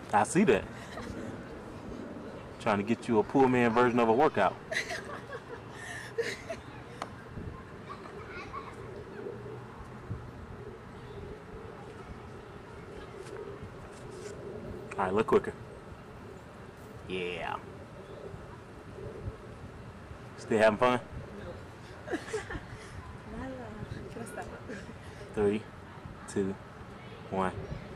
I see that. Trying to get you a poor man version of a workout. All right, look quicker. Yeah. Still having fun? Not at all. Can I stop? 3, 2, 1.